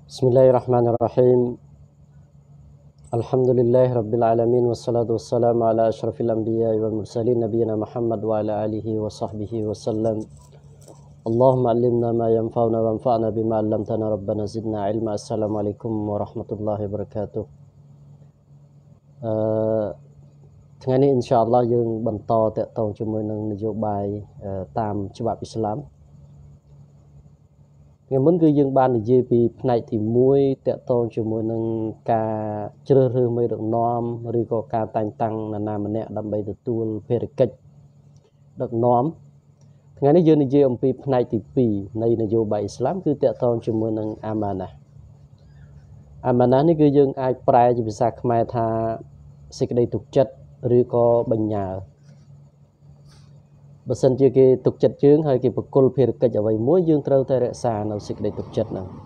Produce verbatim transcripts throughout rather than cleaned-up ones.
بسم الله الرحمن الرحيم الحمد لله رب العالمين والصلاة والسلام على أشرف الأنبياء والمرسلين نبينا محمد وعلى آله وصحبه وسلم اللهم علمنا ما ينفعنا وانفعنا بما علمتنا ربنا زدنا علما السلام عليكم ورحمة الله وبركاته អឺថ្ងៃនេះ inshallah យើងបន្តតកតងជាមួយនឹងនយោបាយតាមច្បាប់អ៊ីស្លាម ថ្ងៃមុនគឺយើងបាននិយាយពីផ្នែកទីមួយតកតងជាមួយនឹងការជ្រើសរើសមេដឹកនាំឬក៏ការតែងតាំងនរណាម្នាក់ដើម្បីទទួលភារកិច្ចដឹកនាំថ្ងៃនេះយើងនិយាយអំពីផ្នែកទីពីរនៃនយោបាយអ៊ីស្លាមគឺតកតងជាមួយនឹងអាម៉ាណាអាម៉ាណានេះគឺយើងអាចប្រែជាភាសាខ្មែរថាសេចក្តីទុកចិត្តឬក៏បញ្ញើ បើសិនជាគេទុកចិត្តយើងហើយគេបកគលភារកិច្ចអ្វីមួយយើងត្រូវតែរក្សានៅសេចក្តីទុកចិត្តហ្នឹង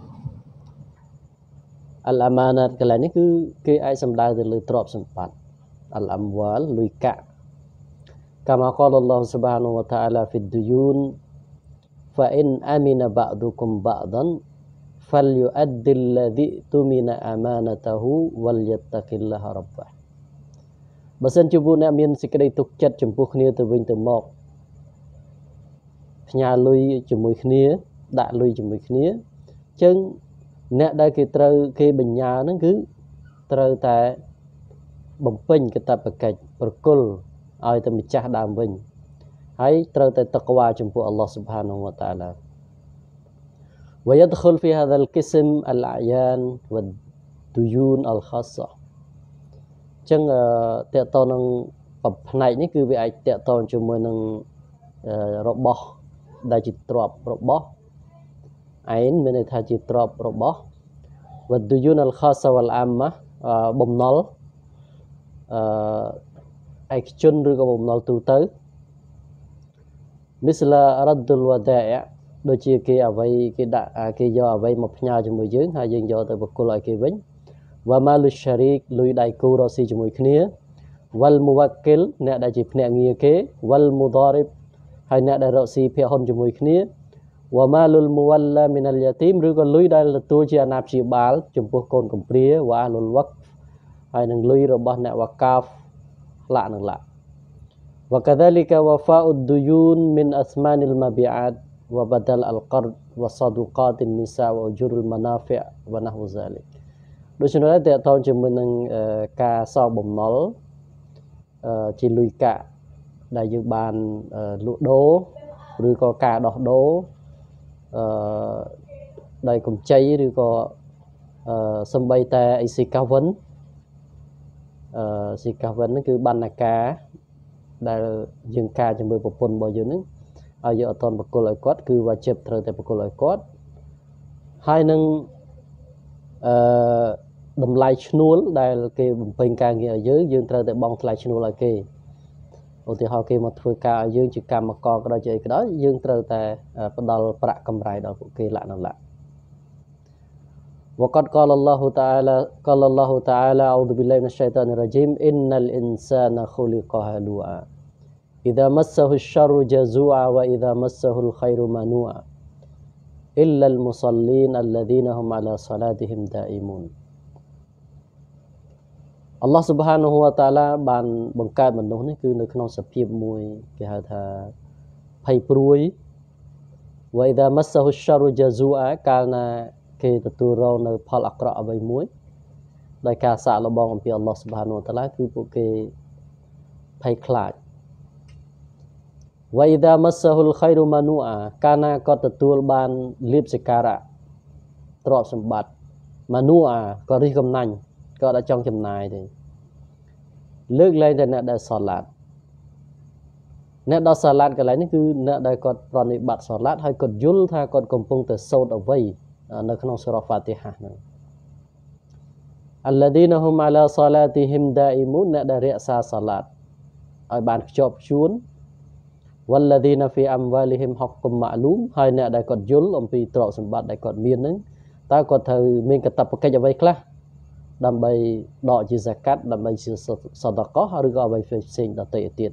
អលអាម៉ាណាតកន្លែងនេះគឺគេអាចសំដៅទៅលើទ្រព្យសម្បត្តិអលអាំវ៉ាលលុយកាក់កាមាកលអល់ឡោះស៊ុបហានវតាអាឡាហ្វីឌឌូយូន فإن أمن بعضكم بعضا فليؤدي الذي اؤتمن أمانته وليتق الله ربه បើសិនជាពួកអ្នកមានសេចក្តីទុកចិត្តចំពោះគ្នាទៅវិញទៅមក ផ្ញើលុយជាមួយគ្នាដាក់លុយជាមួយគ្នាអញ្ចឹងអ្នកដែលគេត្រូវគេបញ្ញើហ្នឹងគឺត្រូវតែបំពេញកាតព្វកិច្ចប្រគល់ឲ្យទៅម្ចាស់ដើមវិញហើយត្រូវតែតក្វាចំពោះអល់ឡោះស៊ុបហានវតាអាឡា ويدخل في هذا القسم الأعيان والديون الخاصة អញ្ចឹងតកតនឹងផ្នែកនេះគឺវាអាចតកតជាមួយនឹងរបស់ ដែលជាទ្រព្យរបស់ឯងមានន័យថាជាទ្រព្យរបស់ والديون الخاصة والعامة បំណុលអឯកជនឬក៏បំណុលទូទៅ مثل رد الودائع ដូចជាគេអ្វីគេដាក់គេយកអ្វីមកផ្ញើជាមួយយើងហើយយើងយកទៅបកគលឲ្យគេវិញ ومال الشريك លុយដៃគូរកស៊ីជាមួយគ្នា والموكل អ្នកដែលជាភ្នាក់ងារគេ والمضارب ហើយអ្នកដែលរកស៊ីភាគហ៊ុនជាមួយគ្នា ومال المولى من اليتيم ឬក៏លុយដែលទទួលជាអាណាព្យាបាលចំពោះកូនកំព្រា وأهل الوقف ហើយនឹងលុយរបស់អ្នកវ៉ាកាហ្វឡាក់នឹងឡាក់ وكذلك وفاء الديون من أثمان المبيعات وبدل القرض وصدقات النساء وأجور المنافع ونحو ذلك ដូច្នេះតើតើជាមួយនឹងការសងបំណុលជាលុយកាក់ ដែលយើងបានលក់ដូរឬក៏ការដោះដូរអឺដោយកម្ចីឬក៏សំបីតែអីស៊ីកាវិនអឺស៊ីកាវិនគឺបណ្ណាការដែលយើងការជាមួយប្រពន្ធរបស់យើងនឹងឲ្យយើងអត់តបកគលឲ្យគាត់គឺវាជិបត្រូវតែបកគលឲ្យគាត់ហើយនឹងអឺតម្លៃឈ្នួលដែលគេបំពេញការងារឲ្យយើងយើងត្រូវតែបង់ថ្លៃឈ្នួលឲ្យគេ ឧទាហរណ៍គេមកធ្វើការឲ្យយើងជាកម្មករក៏ដោយជាអីក៏ដោយយើងត្រូវតែផ្ដល់ប្រាក់កម្រៃដល់ពួកគេឡាក់នឹងឡាក់ وقد قال الله تعالى قال الله تعالى أعوذ بالله من الشيطان الرجيم إن الإنسان خلق هلوعا إذا مسه الشر جزوعا وإذا مسه الخير منوعا إلا المصلين الذين هم على صلاتهم دائمون អល់ឡោះស៊ុបហានហូវតាឡាបានបង្កើតមនុស្សនេះគឺនៅក្នុងសភាពមួយគេហៅថាភ័យព្រួយ وإذا مسه الشر جزوعا កាលណាគេទទួលរងនៅផលអាក្រក់អ្វីមួយដោយការសាកល្បងអំពីអល់ឡោះស៊ុបហានហូវតាឡាគឺពួកគេភ័យខ្លាច وإذا مسه الخير منوعا កាលណាគាត់ទទួលបានលៀបសក្ការៈទ្រព្យសម្បត្តិ منوعا ក៏រិះគំនាញ់ ក៏đã trongចំណាយទេលើកលែងតែអ្នកដែលសាឡាតអ្នកដែលសាឡាតកន្លែងនេះគឺអ្នកដែលគាត់ប្រតិបត្តិសាឡាតហើយគាត់យល់ថាគាត់កំពុងតែសូត្រអ្វីនៅក្នុងសូរ៉ាហ្វាទីហាហ្នឹង الذين هم على صلاتهم دائمون អ្នកដែលរក្សាសាឡាតឲ្យបានខ្ជាប់ខ្ជួន والذين في أموالهم حق معلوم ហើយអ្នកដែលគាត់យល់អំពីទ្រព្យសម្បត្តិដែលគាត់មានហ្នឹងតើគាត់ត្រូវមានកាតព្វកិច្ចអ្វីខ្លះ ដើម្បីដកជាហ្សាកាត់ដើម្បីជាសដកោឬក៏អ្វីផ្សេងៗដទៃទៀត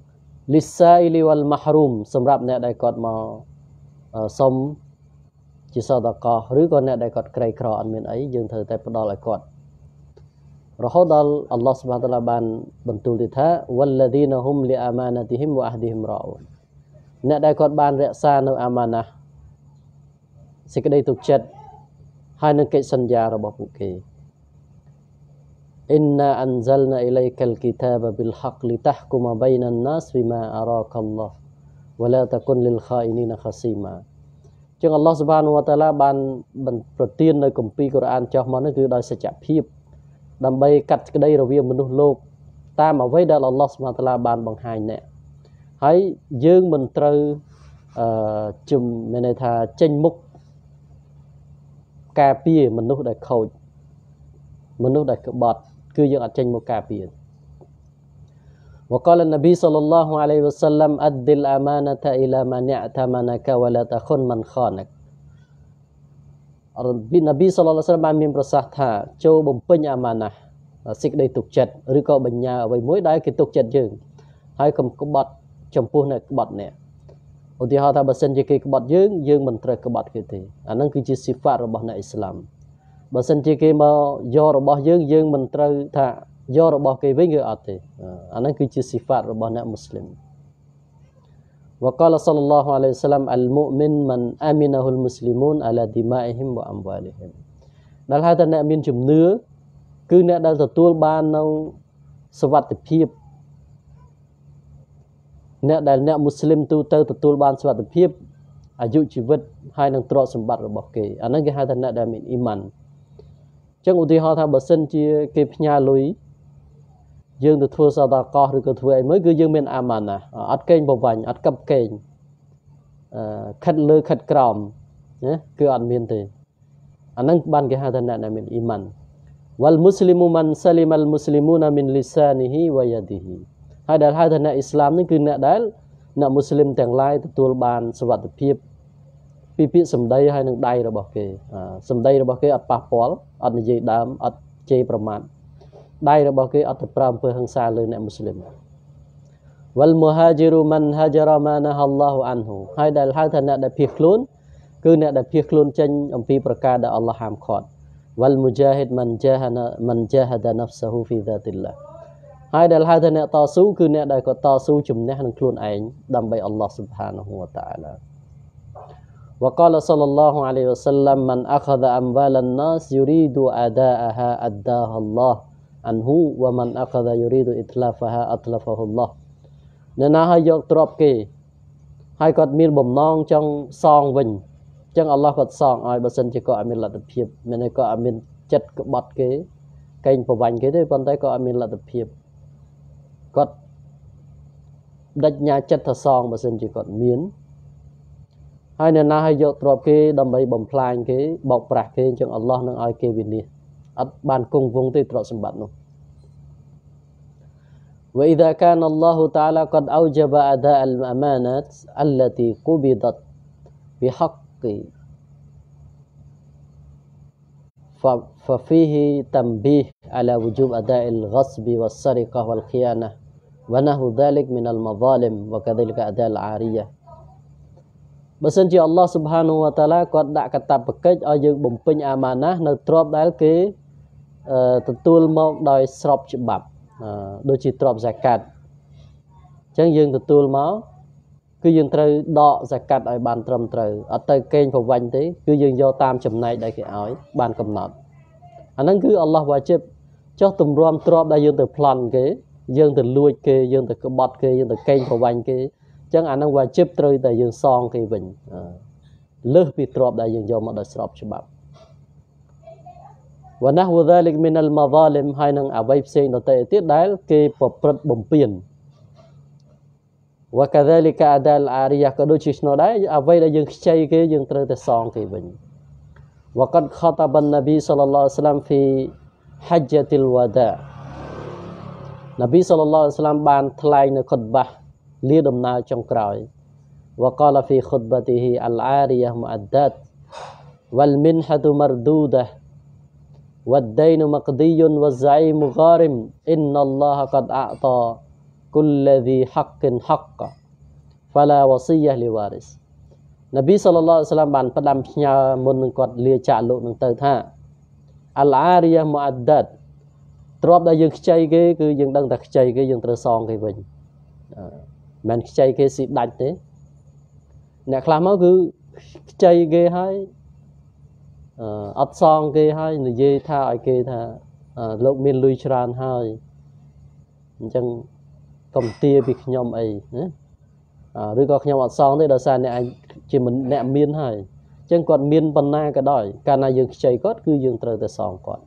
للسائل والمحروم សម្រាប់អ្នកដែលគាត់មកសុំ ជាជាសតកោឬក៏អ្នកដែលគាត់ក្រីក្រអត់មានអីយើងត្រូវតែផ្ដល់ឲ្យគាត់រហូតដល់អល់ឡោះស៊ុបហានតាឡាបានបន្ទូលទៀតថាវលឡាឌីនហុំលីអាម៉ាណាទីហ៊ីមវ៉ាអហ្ឌីហ៊ីមរ៉អូនអ្នកដែលគាត់បានរក្សានៅអាម៉ាណាសេចក្តីទុកចិត្តហើយនឹងកិច្ចសន្យារបស់ពួកគេអ៊ីនណាអានហ្សលណាអ៊ីឡៃកាលគីតាបប៊ីលហកលីតះគុមបៃណានណាសហ្វីម៉ាអារ៉ាកាល់ឡោះវឡាតគុនលីលខាអ៊ីនីនខាស៊ីម៉ាចឹងអល់ឡោះស៊ុបហានវតាឡាបានប្រទាននៅគម្ពីរកូរ៉ានចុះមកនោះគឺដោយសច្ចភាពដើម្បីកាត់ក្តីរវាងមនុស្សលោកតាមអ្វីដែលអល់ឡោះស៊ុបហានតាឡាបានបង្ហាញអ្នកហើយយើងមិនត្រូវអឺជំមានន័យថាចេញមុខការពារមនុស្សដែលខូចមនុស្សដែលក្បត់គឺយើងអត់ចេញមកការពារوقال النبي صلى الله عليه وسلم أد الأمانة إلى من اعتمنك ولا تخن من خانك នប៊ីសល្លឡោះអាឡៃហ៊ីវសសល្លមបានមានប្រសាសន៍ថាចូលបំពេញអាម៉ាណាសេចក្តីទុកចិត្តឬក៏បញ្ញើអ្វីមួយដែលគេទុកចិត្តយើងហើយកុំក្បត់ចំពោះអ្នកក្បត់អ្នកឧទាហរណ៍ថាបើសិនជាគេក្បត់យើងយើងមិនត្រូវក្បត់គេទេអាហ្នឹងគឺជាស៊ីហ្វាតរបស់អ្នកអ៊ីស្លាមបើសិនជាគេមកយករបស់យើងយើងមិនត្រូវថាយករបស់គេវិញគឺអត់ទេអាហ្នឹងគឺជាស៊ីហ្វាតរបស់អ្នកមូស្លីម وقال صلى الله عليه وسلم المؤمن من امنه المسلمون على دمائهم واموالهم ដែលហៅថាអ្នកមានជំនឿគឺអ្នកដែលទទួលបាននៅសុវត្ថិភាពអ្នកដែលអ្នកមូស្លីមទូទៅទទួលបានសុវត្ថិភាពអាយុជីវិតហើយនឹងទ្រព្យសម្បត្តិរបស់គេអាហ្នឹងគេហៅថាអ្នកដែលមានអ៊ីម៉ានអញ្ចឹងឧទាហរណ៍ថាបើសិនជាគេផ្ញើលុយយើងទៅធ្វើសតកោឬក៏ធ្វើអីមួយគឺយើងមានអាម៉ាណាអត់កេងប្រវ័ញ្ចអត់កឹបកេងអឺខិតលើខិតក្រោមណាគឺអត់មានទេអាហ្នឹងបានគេហៅថាអ្នកដែលមានអ៊ីម៉ានវលមូស្លីមមិនសាលីមលមូស្លីមូនមីនលីសានីហ៊ីវយ៉ាឌីហ៊ីហើយដែលហៅថាអ្នកអ៊ីស្លាមនេះគឺអ្នកដែលអ្នកមូស្លីមទាំងឡាយទទួលបានសុវត្ថិភាពពីពាក្យសម្ដីហើយនឹងដៃរបស់គេសម្ដីរបស់គេអត់ប៉ះពាល់អត់និយាយដើមអត់ជេរប្រមាថដៃរបស់គេអត់ទៅប្រើអំពើហិង្សាលើអ្នកមូស្លីមវលមូហាជីរូមិនហាជរ៉ាម៉ាណាហល់ឡោះអានហ៊ូហើយដែលហៅថាអ្នកដែលភៀសខ្លួនគឺអ្នកដែលភៀសខ្លួនចេញអំពីប្រការដែលអល់ឡោះហាមឃាត់វលមូជាហ៊ីដមិនជាហាមិនជាហាដាណាហ្វហ្សាហ៊ូហ្វីហ្សាទីឡោះហើយដែលហៅថាអ្នកតស៊ូគឺអ្នកដែលគាត់តស៊ូជំនះនឹងខ្លួនឯងដើម្បីអល់ឡោះស៊ុបហានហ៊ូវតាអាឡាوقال صلى الله عليه وسلم من أخذ أموال الناس يريد أداءها أداها الله عنه ومن أخذ يريد إتلافها أتلفه الله អ្នកណាឲ្យយកទ្រព្យគេហើយគាត់មានបំណងចង់សងវិញអញ្ចឹងអល់ឡោះគាត់សងឲ្យបើសិនជាគាត់អត់មានលទ្ធភាពមានន័យគាត់អត់មានចិត្តក្បត់គេកេងប្រវ័ញ្ចគេទេប៉ុន្តែគាត់អត់មានលទ្ធភាពគាត់បដិញ្ញាចិត្តថាសងបើសិនជាគាត់មានហើយអ្នកណាឲ្យយកទ្រព្យគេដើម្បីបំផ្លាញគេបោកប្រាស់គេអញ្ចឹងអល់ឡោះនឹងឲ្យគេវិនាសអត់បានគង់វង្សទេទ្រព្យសម្បត្តិនោះ وإذا كان الله تعالى قد أوجب أداء الأمانات التي قبضت بحق ففيه تنبيه على وجوب أداء الغصب والسرقة والخيانة ونحو ذلك من المظالم وكذلك أداء العارية បើសិនជាអល់ឡោះស៊ុបហានវតាឡាគាត់ដាក់កាតព្វកិច្ចឲ្យយើងបំពេញអាម៉ាណានៅទ្រព្យដែលគេទទួលមកដោយស្របច្បាប់ដូចជាទ្រព្យហ្សាកាត់អញ្ចឹងយើងទទួលមកគឺយើងត្រូវដកហ្សាកាត់ឲ្យបានត្រឹមត្រូវអត់ទៅកេងប្រវ័ញ្ចទេគឺយើងយកតាមចំណែកដែលគេឲ្យបានកំណត់អាហ្នឹងគឺអល់ឡោះវ៉ាជីបចុះទម្រាំទ្រព្យដែលយើងទៅប្លន់គេយើងទៅលួចគេយើងទៅក្បត់គេយើងទៅកេងប្រវ័ញ្ចគេអញ្ចឹងអាហ្នឹងវ៉ាជីបត្រូវតែយើងសងគេវិញលើសពីទ្រព្យដែលយើងយកមកដោយស្របច្បាប់ونحو ذلك من المظالم ហើយនឹងអ្វីផ្សេងដទៃទៀតដែលគេប្រព្រឹត្តបំពាន وكذلك أداء العارية ក៏ដូចជាឆ្នោះដែរអ្វីដែលយើងខ្ចីគេយើងត្រូវតែសងគេវិញ وقد خطب النبي صلى الله عليه وسلم في حجة الوداع នប៊ីសល្លឡោះអាឡៃហ៊ីវសសល្លមបានថ្លែងនៅខុតបាសលាដំណើរចុងក្រោយ وقال في خطبته العارية مؤدات والمنحة مردودة والدين مقضي والزعيم غارم إن الله قد أعطى كل ذي حق حقه فلا وصية لوارث នប៊ីសល្លឡោះអាឡៃហ៊ីវសល្លាមបានផ្ដាំផ្ញើមុននឹងគាត់លាចាកលោកនឹងទៅថាអលអារីយ៉ាមុអាដាត់ទ្របដែលយើងខ្ចីគេគឺយើងដឹងតែខ្ចីគេយើងត្រូវសងគេវិញមិនខ្ចីគេស៊ីដាច់ទេអ្នកខ្លះមកគឺខ្ចីគេហើយអត់សងគេហើយនិយាយថាឲ្យគេថាលោកមានលុយច្រើនហើយអញ្ចឹងកុំទាពីខ្ញុំអីណាឬក៏ខ្ញុំអត់សងទេដោយសារអ្នកជាអ្នកមានហើយអញ្ចឹងគាត់មានបណ្ណាក៏ដោយកាលណាយើងខ្ចីគាត់គឺយើងត្រូវតែសងគាត់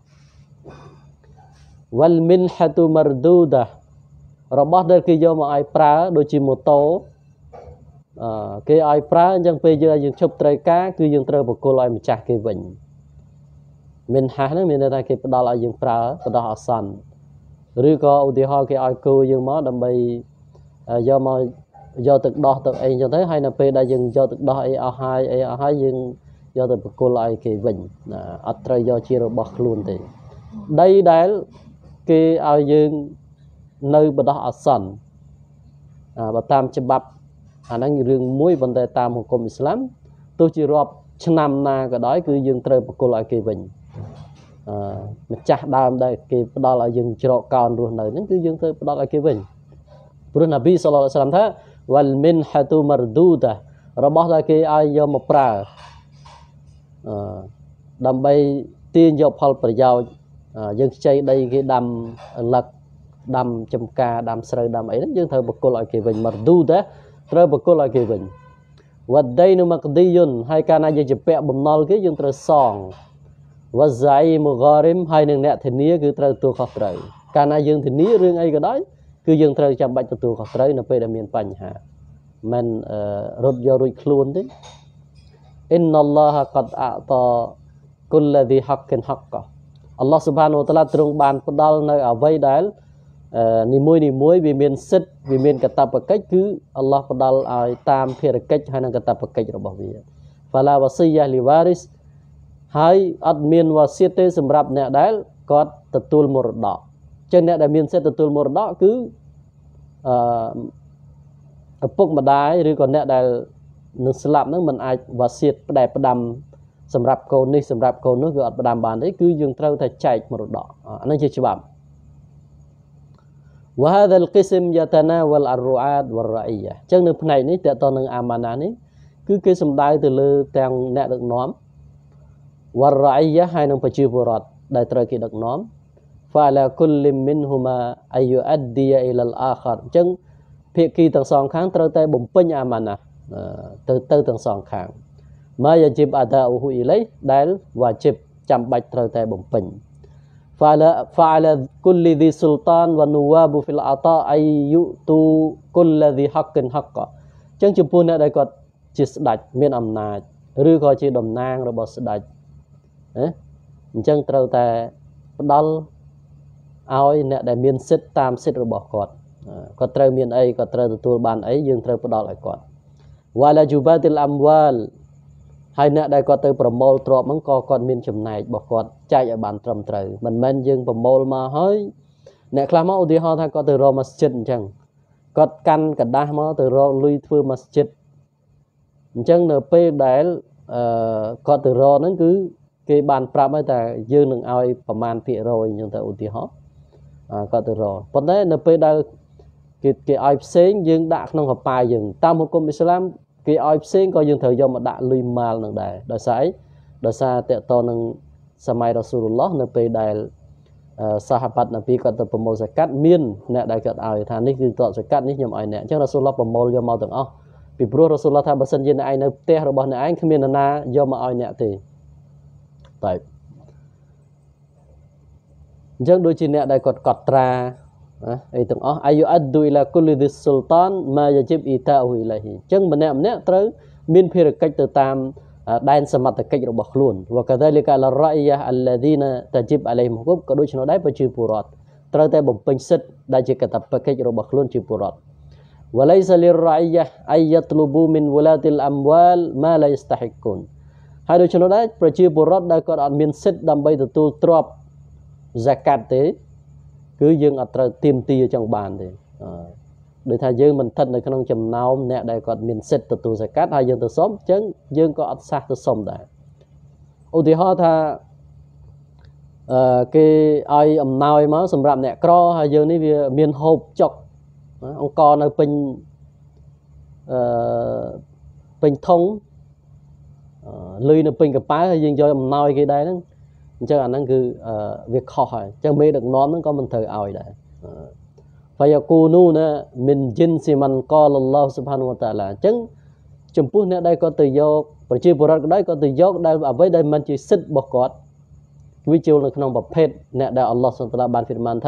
វលមិនហាទូមរឌូដារបស់ដែលគេយកមកឲ្យប្រើដូចជាម៉ូតូអឺគេឲ្យប្រើអញ្ចឹងពេលយើងយើងឈប់ត្រូវការគឺយើងត្រូវបកគលឲ្យម្ចាស់គេវិញមិនហាស់ហ្នឹងមានន័យថាគេផ្ដល់ឲ្យយើងប្រើបដោះអាសន្នឬក៏ឧទាហរណ៍គេឲ្យគោយើងមកដើម្បីយកមកយកទឹកដោះទឹកអីអញ្ចឹងទៅហើយនៅពេលដែលយើងយកទឹកដោះអីអស់ហើយអីអស់ហើយយើងយកទៅបកគលឲ្យគេវិញអត់ត្រូវយកជារបស់ខ្លួនទេដីដែលគេឲ្យយើងនៅបដោះអាសន្នបើតាមច្បាប់អាហ្នឹងរឿងមួយប៉ុន្តែតាមហុគមអ៊ីស្លាមទោះជារាប់ឆ្នាំណាក៏ដោយគឺយើងត្រូវបកគលឲ្យគេវិញអឺម្ចាស់ដើមដែលគេផ្ដល់ឲ្យយើងច្រកកោនរស់នៅហ្នឹងគឺយើងត្រូវផ្ដល់ឲ្យគេវិញព្រោះនប៊ីសល្លឡោះអាឡៃហ៊ីវសល្លាមថាវលមិនហាទូមរឌូដារបស់ដែលគេឲ្យយកមកប្រើអឺដើម្បីទាញយកផលប្រយោជន៍យើងខ្ចីដីគេដាំលឹកដាំចំការដាំស្រូវដាំអីហ្នឹងយើងត្រូវបកគលឲ្យគេវិញមរឌូដាត្រូវបកគលឲ្យគេវិញវ៉ាដៃនុម៉ាក្ឌីយុនហើយកាលណាយើងជាពាក់បំណុលគេយើងត្រូវសងវ៉ាហ្សៃមូហ្គារីមហើយនឹងអ្នកធានាគឺត្រូវទទួលខុសត្រូវកាលណាយើងធានារឿងអីក៏ដោយគឺយើងត្រូវចាំបាច់ទទួលខុសត្រូវនៅពេលដែលមានបញ្ហាមិនរត់យករួចខ្លួនទេអ៊ីនណឡោះកតអតាគុលឡាឌីហក្កិនហក្កអល់ឡោះស៊ុបហានូវតាឡាទ្រង់បានផ្ដល់នៅអ្វីដែលនីមួយនីមួយវាមានសិទ្ធវាមានកាតព្វកិច្ចគឺអល់ឡោះផ្ដល់ឲ្យតាមភារកិច្ចហើយនឹងកាតព្វកិច្ចរបស់វាហ្វាឡាវ៉ាស៊ីយ៉ាលីវ៉ារីសហើយអត់មានវ៉ាសៀតទេសម្រាប់អ្នកដែលគាត់ទទួលមរតកចឹងអ្នកដែលមានសិទ្ធិទទួលមរតកគឺអឺឪពុកម្ដាយឬក៏អ្នកដែលនឹងស្លាប់ហ្នឹងមិនអាចវ៉ាសៀតផ្ដែផ្ដាំសម្រាប់កូននេះសម្រាប់កូននោះគឺអត់ផ្ដាំបានទេគឺយើងត្រូវតែចែកមរតកអានេះជាច្បាប់ وهذا القسم يتناول الرعاة والرعية ចឹងនៅផ្នែកនេះតើតើនឹងអាម៉ាណានេះគឺគេសំដៅទៅលើទាំងអ្នកដឹកនាំ والرعية ហើយនឹងប្រជាពលរដ្ឋដែលត្រូវគេដឹកនាំ فعلى كل منهما أن يؤدي إلى الآخر ចឹងភាគីទាំងសងខាងត្រូវតែបំពេញអាម៉ាណាទៅទៅទាំងសងខាង ما يجب أداؤه إليه ដែលវ៉ាជីបចាំបាច់ត្រូវតែបំពេញ فعلى فعلى كل ذي سلطان والنواب في العطاء أن يؤتوا كل ذي حق حقه ចឹងចំពោះអ្នកដែលគាត់ជាស្ដេចមានអំណាចឬក៏ជាតំណាងរបស់ស្ដេចណាអញ្ចឹងត្រូវតែផ្ដល់ឲ្យអ្នកដែលមានសិទ្ធិតាមសិទ្ធិរបស់គាត់គាត់ត្រូវមានអីគាត់ត្រូវទទួលបានអីយើងត្រូវផ្ដល់ឲ្យគាត់វ៉ាឡាជូបាទីលអាំវ៉ាលហើយអ្នកដែលគាត់ទៅប្រមូលទ្រព្យហ្នឹងក៏គាត់មានចំណែករបស់គាត់ចែកឲ្យបានត្រឹមត្រូវមិនមែនយើងប្រមូលមកហើយអ្នកខ្លះមកឧទាហរណ៍ថាគាត់ទៅរកម៉ាស្ជីតអញ្ចឹងគាត់កាន់กระดาษមកទៅរកលុយធ្វើម៉ាស្ជីតអញ្ចឹងនៅពេលដែលអឺគាត់ទៅរកហ្នឹងគឺគេបានប្រាប់ឲ្យតែយើងនឹងឲ្យប្រមាណភាគរយអញ្ចឹងទៅឧទាហរណ៍គាត់ទៅរកប៉ុន្តែនៅពេលដែលគេគេឲ្យផ្សេងយើងដាក់ក្នុងកប៉ាល់យើងតាមហុគមអ៊ីស្លាមគេឲ្យផ្សេងក៏យើងត្រូវយកមកដាក់លុយម៉ាល់នឹងដែរដោយសារអីដោយសារតកតនឹងសម័យរ៉ាស៊ូលឡោះនៅពេលដែលសាហាបាត់នប៊ីគាត់ទៅប្រមូលហ្សាកាត់មានអ្នកដែលគាត់ឲ្យថានេះគឺតបហ្សាកាត់នេះខ្ញុំឲ្យអ្នកអញ្ចឹងរ៉ាស៊ូលឡោះប្រមូលយកមកទាំងអស់ពីព្រោះរ៉ាស៊ូលឡោះថាបើសិនជាអ្នកឯងនៅផ្ទះរបស់អ្នកឯងគ្មាននរណាយកមកឲ្យអ្នកទេតែអញ្ចឹងដូចជាអ្នកដែលគាត់កត់ត្រាអីទាំងអស់អាយុអឌូអ៊ីឡាគុលឌីស៊ុលតានម៉ាយាជីបអ៊ីតាអ៊ូអ៊ីឡាហ៊ីអញ្ចឹងម្នាក់ម្នាក់ត្រូវមានភារកិច្ចទៅតាមដែនសមត្ថកិច្ចរបស់ខ្លួនវកាដាលីកាលរ៉ៃយ៉ាអល្លាឌីណាតាជីបអាឡៃហ៊ីមហ៊ុបក៏ដូចនោះដែរប្រជាពលរដ្ឋត្រូវតែបំពេញសិទ្ធិដែលជាកាតព្វកិច្ចរបស់ខ្លួនជាពលរដ្ឋវ៉ាឡៃសាលីរ៉ៃយ៉ាអាយតលូប៊ូមីនវឡាទីលអាំវ៉ាលម៉ាឡាយស្តាហ៊ីកូនហើយដូចនោះដែរប្រជាពលរដ្ឋដែលគាត់អត់មានសិទ្ធិដើម្បីទទួលទ្រព្យហ្សាកាត់ទេគឺយើងអត់ត្រូវទៀមទាចង់បានទេដោយថាយើងមិនស្ថិតនៅក្នុងចំណោមអ្នកដែលគាត់មានសិទ្ធិទទួលសកាត់ហើយយើងទៅសុំអញ្ចឹងយើងក៏អត់សះទៅសុំដែរឧទាហរណ៍ថាអឺគេឲ្យអំណោយមកសម្រាប់អ្នកក្រហើយយើងនេះវាមានហូបចុកអង្គនៅពេញអឺពេញធុងលុយនៅពេញកប៉ាល់ហើយយើងយកអំណោយគេដែរហ្នឹងអញ្ចឹងអាហ្នឹងគឺវាខុសហើយអញ្ចឹងមេដឹកនាំហ្នឹងក៏មិនត្រូវឲ្យដែរفيكونون من جنس من قال الله سبحانه وتعالى អញ្ចឹងចំពោះអ្នកដែលគាត់ទៅយកប្រជាពលរដ្ឋក៏ដោយគាត់ទៅយកដែលអ្វីដែលមិនជាសិទ្ធិរបស់គាត់វាចូលនៅក្នុងប្រភេទអ្នកដែលអល់ឡោះសុបហានតាឡាបានហ្វីរម៉ានថា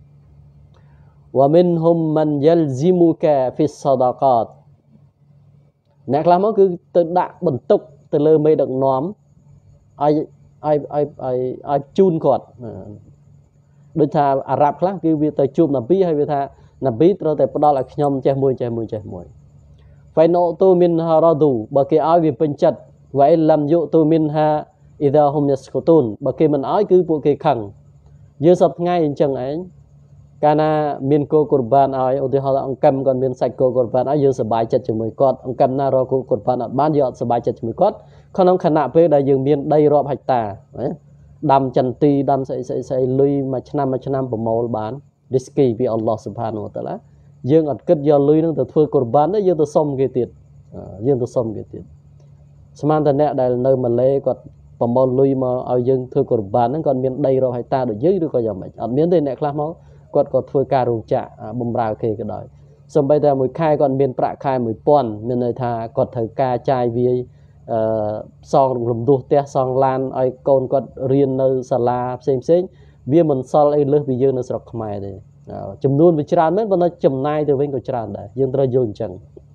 ومنهم من يلزمك في الصدقات អ្នកខ្លះមកគឺទៅដាក់បន្ទុកទៅលើមេដឹកនាំឲ្យឲ្យឲ្យឲ្យឲ្យជូនគាត់ដូចថាអារ៉ាប់ខ្លះគឺវាទៅជួបណាប៊ីហើយវាថាណាប៊ីត្រូវតែផ្ដល់ឲ្យខ្ញុំចេះមួយចេះមួយចេះមួយ فإنه تو منها رضوا បើគេឲ្យវាពេញចិត្ត وإن لم يؤتوا منها إذا هم يسكتون បើគេមិនឲ្យគឺពួកគេខឹងយើងសពថ្ងៃអញ្ចឹងឯងកាលណាមានគោកុរបានឲ្យឧទាហរណ៍អង្កាំគាត់មានសាច់គោកុរបានឲ្យយើងសប្បាយចិត្តជាមួយគាត់អង្កាំណារកគោកុរបានអត់បានយើងអត់សប្បាយចិត្តជាមួយគាត់ក្នុងខណៈពេលដែលយើងមានដីរាប់ហិកតាណាដាំចន្ទីដាំស្អីស្អីស្អីលុយមួយឆ្នាំមួយឆ្នាំប្រមូលបាន risky ពីអល់ឡោះស៊ុបហានវតាឡាយើងអត់គិតយកលុយនឹងទៅធ្វើកុរបានទេយើងទៅសុំគេទៀតយើងទៅសុំគេទៀតស្មានតែអ្នកដែលនៅម៉ាឡេគាត់ប្រមូលលុយមកឲ្យយើងធ្វើកុរបានហ្នឹងគាត់មានដីរាប់ហិកតាដូចយើងឬក៏យ៉ាងម៉េចអត់មានទេអ្នកខ្លះមកគាត់ក៏ធ្វើការរោងចក្របំរើគេក៏ដោយសូម្បីតែមួយខែគាត់មានប្រាក់ខែមួយពាន់មានន័យថាគាត់ត្រូវការចាយវាយអឺសងរំដោះផ្ទះសងឡានឲ្យកូនគាត់រៀននៅសាលាផ្សេងផ្សេងវាមិនសល់អីលើសពីយើងនៅស្រុកខ្មែរទេចំនួនវាច្រើនមែនប៉ុន្តែចំណាយទៅវិញក៏ច្រើនដែរយើងត្រូវយល់អញ្ចឹង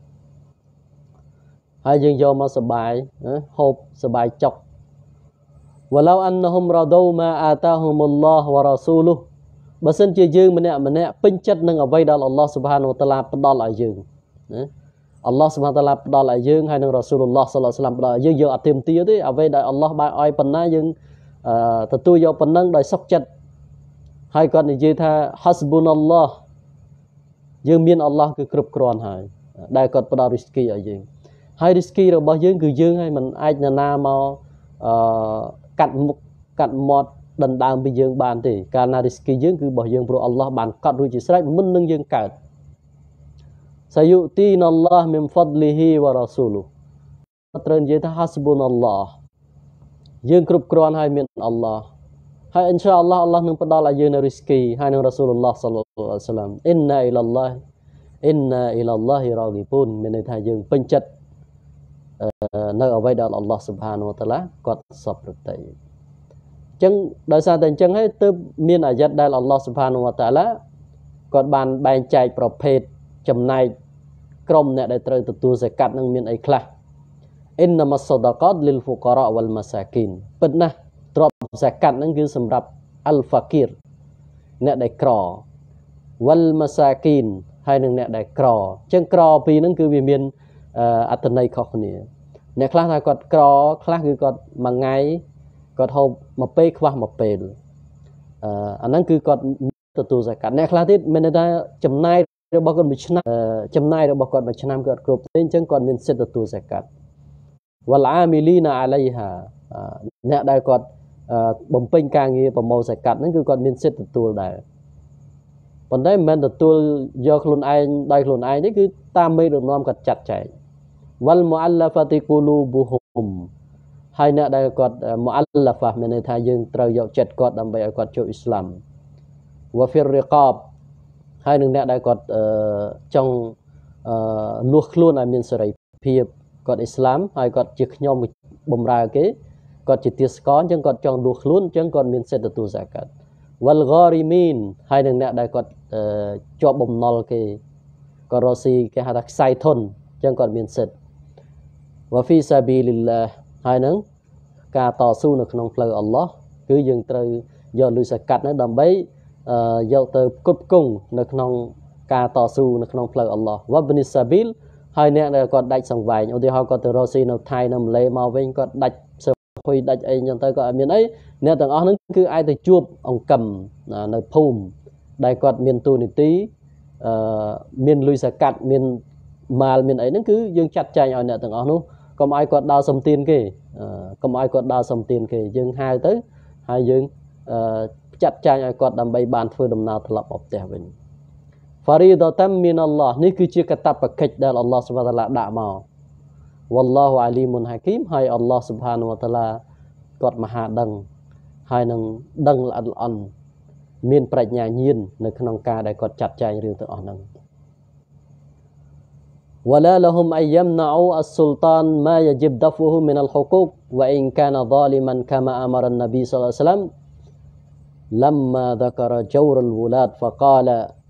ហើយយើងយកមកសបាយហូបសបាយចុក ولو انهم رضوا ما آتاهم الله ورسوله បើសិនជាយើងម្នាក់ម្នាក់ពេញចិត្តនឹងអ្វីដែលអល់ឡោះស៊ុបហានវតាឡាផ្ដល់ឲ្យយើងណាអល់ឡោះស៊ុបហានតាឡាផ្ដល់ឲ្យយើងហើយនឹងរ៉ាស៊ូលឡោះសល្លឡោះអាឡៃហ៊ីវសល្លាមផ្ដល់ឲ្យយើងយើងអត់ទៀមទាទេអ្វីដែលអល់ឡោះបានឲ្យប៉ុណ្ណាយើងទទួលយកប៉ុណ្ណឹងដោយសុខចិត្តហើយគាត់និយាយថាហាស្ប៊ូនអល់ឡោះយើងមានអល់ឡោះគឺគ្រប់គ្រាន់ហើយដែលគាត់ផ្ដល់រីស្គីឲ្យយើងហើយរីស្គីរបស់យើងគឺយើងហើយមិនអាចនរណាមកអឺកាត់មុខកាត់មាត់ដណ្ដើមពីយើងបានទេកាលណារីស្គីយើងគឺរបស់យើងព្រោះអល់ឡោះបានកត់រួចជាស្រេចមុននឹងយើងកើតសាយុទីនអល់ឡោះមីនហ្វាត់លីហ៊ីវ៉ារ៉ាស៊ូលូត្រូវនិយាយថាហាស្ប៊ូនអល់ឡោះយើងគ្រប់គ្រាន់ហើយមានអល់ឡោះហើយអ៊ីនសាអល់ឡោះអល់ឡោះនឹងផ្ដល់ឲ្យយើងនៅរីស្គីហើយនឹងរ៉ាស៊ូលឡោះសល្លឡោះអាឡៃហ៊ីវសល្លាមអ៊ីនណាអ៊ីឡាឡោះអ៊ីនណាអ៊ីឡាឡោះរ៉ាឌីប៊ូនមានន័យថាយើងពេញចិត្តនៅអ្វីដែលអល់ឡោះស៊ុបហានវតាឡាគាត់សពប្រតិអញ្ចឹងដោយសារតែអញ្ចឹងហើយទើបមានអាយ៉ាត់ដែលអល់ឡោះស៊ុបហានវតាឡាគាត់បានបែងចែកប្រភេទចំណែកក្រុមអ្នកដែលត្រូវទទួលហ្សាកាត់នឹងមានអីខ្លះអ៊ីនណាម៉ាសដាកាតលីលហ្វូការ៉ាវ៉ាល់ម៉ាសាគីនពិតណាស់ទ្រព្យហ្សាកាត់នឹងគឺសម្រាប់អលហ្វាគីរអ្នកដែលក្រវ៉ាល់ម៉ាសាគីនហើយនឹងអ្នកដែលក្រអញ្ចឹងក្រពីរហ្នឹងគឺវាមានអត្ថន័យខុសគ្នាអ្នកខ្លះថាគាត់ក្រខ្លះគឺគាត់មួយថ្ងៃគាត់ហូបមួយពេលខ្វះមួយពេលអឺអាហ្នឹងគឺគាត់ទទួលហ្សាកាត់អ្នកខ្លះទៀតមានន័យថាចំណាយរបស់គាត់មួយឆ្នាំចំណាយរបស់គាត់មួយឆ្នាំគាត់គ្រប់ទេអញ្ចឹងគាត់មានសិទ្ធិទទួលហ្សាកាត់វ៉ាល់អាមីលីណាអាឡៃហាអ្នកដែលគាត់បំពេញការងារប្រមូលហ្សាកាត់ហ្នឹងគឺគាត់មានសិទ្ធិទទួលដែរប៉ុន្តែមិនមែនទទួលយកខ្លួនឯងដោយខ្លួនឯងទេគឺតាមមេដឹកនាំគាត់ចាត់ចែងវ៉ាល់មូអាល់ឡាហ្វាទីគូលូប៊ូហុមហើយអ្នកដែលគាត់មូអាល់ឡាហ្វាមានន័យថាយើងត្រូវយកចិត្តគាត់ដើម្បីឲ្យគាត់ចូលអ៊ីស្លាមវ៉ាហ្វីររីកាបហើយនឹងអ្នកដែលគាត់ចង់លួសខ្លួនឲ្យមានសេរីភាពគាត់អ៊ីស្លាមហើយគាត់ជាខ្ញុំបំរើគេគាត់ជាទាសករអញ្ចឹងគាត់ចង់លួសខ្លួនអញ្ចឹងគាត់មានសិទ្ធិទទួលហ្សាកាត់វ៉ាល់ហ្គារីមីនហើយនឹងអ្នកដែលគាត់ជាប់បំណុលគេគាត់រកស៊ីគេហៅថាខ្សែធនអញ្ចឹងគាត់មានសិទ្ធិវ៉ាហ្វីសាប៊ីលីឡាហើយនឹងការតស៊ូនៅក្នុងផ្លូវអល់ឡោះគឺយើងត្រូវយកលុយហ្សាកាត់នោះដើម្បីយកទៅផ្គត់ផ្គង់នៅក្នុងការតស៊ូនៅក្នុងផ្លូវអល់ឡោះវ៉ាបនីសាប៊ីលហើយអ្នកដែលគាត់ដាច់សង្វែងឧទាហរណ៍គាត់ទៅរកស៊ីនៅថៃនៅម៉ាឡេមកវិញគាត់ដាច់ភុយដាច់អីចឹងទៅក៏អត់មានអីអ្នកទាំងអស់ហ្នឹងគឺអាចទៅជួបអង្គិមនៅភូមិដែលគាត់មានទូនីតិមានលុយសកាត់មានម៉ាល់មានអីហ្នឹងគឺយើងចាត់ចែងឲ្យអ្នកទាំងអស់នោះកុំឲ្យគាត់ដើរសំទានគេកុំឲ្យគាត់ដើរសំទានគេយើងហៅទៅហើយយើងចាត់ចែងឲ្យគាត់ដើម្បីបានធ្វើដំណើរត្រឡប់មកផ្ទះវិញ Faridatan min Allah នេះគឺជាកាតព្វកិច្ចដែលអល់ឡោះស៊ុបហានតាឡាដាក់មក Wallahu alimun hakim ហើយអល់ឡោះស៊ុបហានតាឡាគាត់មហាដឹងហើយនឹងដឹងល្អិតល្អន់មានប្រាជ្ញាញាណនៅក្នុងការដែលគាត់ចាត់ចែងរឿងទាំងអស់ហ្នឹង ولا لهم أن يمنعوا السلطان ما يجب دفعه من الحقوق وإن كان ظالما كما أمر النبي صلى الله عليه وسلم لما ذكر جور الولاة فقال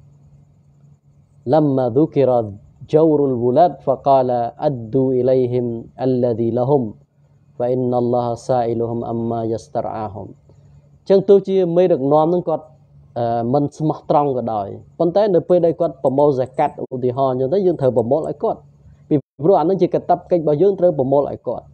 لما ذكر جور الولاة فقال أدوا إليهم الذي لهم فإن الله سائلهم أما يسترعاهم ចឹងទោះជាមេដឹកនាំនឹងគាត់មិនស្មោះត្រង់ក៏ដោយប៉ុន្តែនៅពេលដែលគាត់ប្រមូលហ្សាកាត់ឧទាហរណ៍អញ្ចឹងទៅយើងត្រូវប្រមូលឲ្យគាត់ពីព្រោះអានឹងជាកាតព្វកិច្ចរបស់យើងត្រូវប្រមូលឲ្យគាត់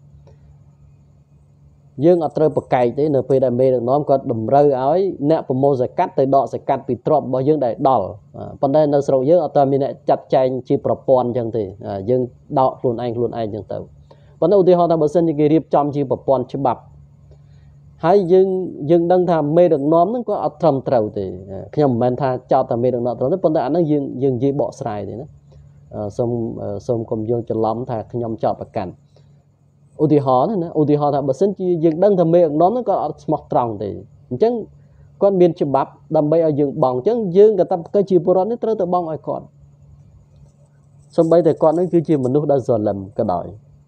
យើងអត់ត្រូវប្រកែកទេនៅពេលដែលមេដឹកនាំគាត់តម្រូវឲ្យអ្នកប្រមូលហ្សាកាត់ទៅដកហ្សាកាត់ពីទ្រព្យរបស់យើងដែលដល់ប៉ុន្តែនៅស្រុកយើងអត់ទាន់មានអ្នកចាត់ចែងជាប្រព័ន្ធអញ្ចឹងទេយើងដកខ្លួនឯងខ្លួនឯងអញ្ចឹងទៅប៉ុន្តែឧទាហរណ៍ថាបើសិនជាគេរៀបចំជាប្រព័ន្ធច្បាប់ហើយយើងយើងដឹងថាមេដឹកនាំហ្នឹងក៏អត់ត្រឹមត្រូវទេខ្ញុំមិនមែនថាចោទតែមេដឹកនាំត្រឹមទេប៉ុន្តែអាហ្នឹងយើងយើងនិយាយបកស្រាយទេណាសូមសូមកុំយកច្រឡំថាខ្ញុំចោទប្រកាន់ឧទាហរណ៍ណាឧទាហរណ៍ថាបើសិនជាយើងដឹងថាមេដឹកនាំហ្នឹងក៏អត់ស្មោះត្រង់ទេអញ្ចឹងគាត់មានច្បាប់ដើម្បីឲ្យយើងបង់អញ្ចឹងយើងកាតព្វកិច្ចជាពលរដ្ឋនេះត្រូវទៅបង់ឲ្យគាត់សូម្បីតែគាត់ហ្នឹងគឺជាមនុស្សដែលសលឹមក៏ដោយ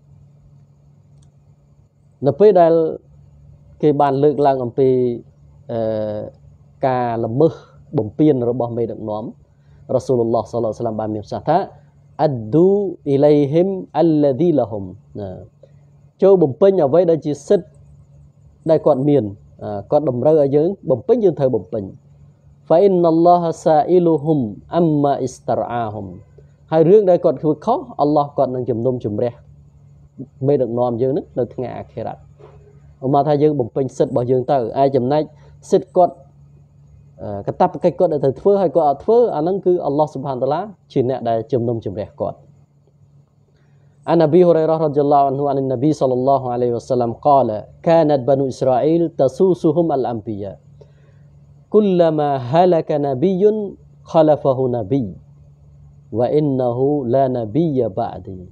នៅពេលដែលគេបានលើកឡើងអំពីអឺការល្មើសបំពានរបស់មេដឹកនាំរ៉ាស៊ូលឡោះសល្លឡោះសាឡាមបានមានប្រសាសន៍ថាអឌូអ៊ីឡៃហ៊ីមអល្លាឌីឡហ៊ុមចូលបំពេញអ្វីដែលជាសិទ្ធិដែលគាត់មានគាត់តម្រូវឲ្យយើងបំពេញយើងត្រូវបំពេញ فإن الله سائلهم أما استرعاهم ហើយរឿងដែលគាត់ធ្វើខុសអល់ឡោះគាត់នឹងជំនុំជម្រះមេដឹកនាំយើងនឹងនៅថ្ងៃអាខិរ៉ាត់ឧមាថាយើងបំពេញសិទ្ធិរបស់យើងទៅឯចំណែកសិទ្ធិគាត់កាតព្វកិច្ចគាត់ដែលត្រូវធ្វើហើយគាត់អត់ធ្វើអាហ្នឹងគឺអល់ឡោះស៊ុបហានតាឡាជាអ្នកដែលជំនុំជម្រះគាត់ عن أبي هريرة رضي الله عنه عن النبي صلى الله عليه وسلم قال كانت بنو إسرائيل تسوسهم الأنبياء كلما هلك نبي خلفه نبي وإنه لا نبي بعدي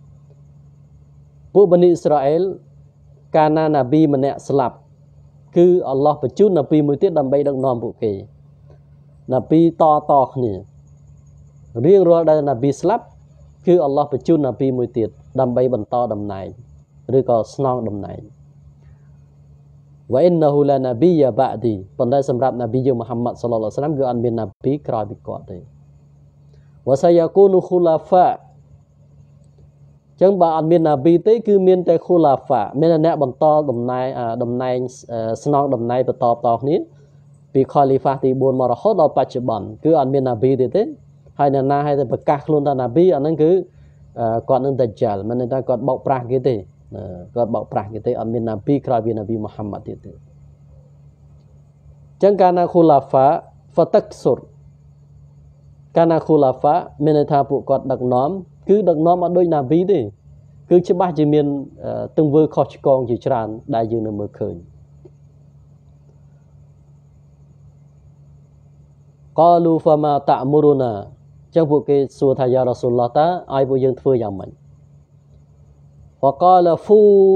ពួកបនីអ៊ីស្រាអែលកាលណាណាប៊ីម្នាក់ស្លាប់គឺអល់ឡោះបញ្ជូនណាប៊ីមួយទៀតដើម្បីដឹកនាំពួកគេណាប៊ីតតគ្នារៀងរាល់ដែលណាប៊ីស្លាប់គឺអល់ឡោះបញ្ជូនណាប៊ីមួយទៀតដើម្បីបន្តតំណែងឬក៏ស្នងតំណែង វ៉ាអ៊ីនណហ៊ូឡាណាប៊ីយ៉ាបាឌីប៉ុន្តែសម្រាប់ណាប៊ីយើងមូហាម៉ាត់សល្លឡោះសាឡាមគឺអត់មានណាប៊ីក្រោយពីគាត់ទេវ៉ាសាយ៉ាគូនូខូឡាហ្វាចឹងបើអត់មានណាប៊ីទេគឺមានតែខូឡាហ្វាមានអ្នកបន្តតំណែងតំណែងស្នងតំណែងបន្តតគ្នាពីខលីហ្វាទីបួនមករហូតដល់បច្ចុប្បន្នគឺអត់មានណាប៊ីទេទេហើយអ្នកណាឲ្យតែប្រកាសខ្លួនថាណាប៊ីអាហ្នឹងគឺគាត់នឹងដាជាលមិនន័យថាគាត់បោកប្រាស់គេទេគាត់បោកប្រាស់គេទេអត់មានណាប៊ីក្រោយពីណាប៊ីមូហាម៉ាត់ទៀតទេចឹងកាលណាខូឡាហ្វាហ្វាតាក់ស៊ុរកាលណាខូឡាហ្វាមានន័យថាពួកគាត់ដឹកនាំគឺដឹកនាំអត់ដូចណាប៊ីទេគឺច្បាស់ជាមានទង្វើខុសឆ្គងជាច្រើនដែលយើងនៅមើលឃើញ قالوا فما تأمرنا ចឹងពួកគេសួរថាយ៉ារ៉ាស៊ូលឡោះតាឲ្យពួកយើងធ្វើយ៉ាងម៉េច فقال فو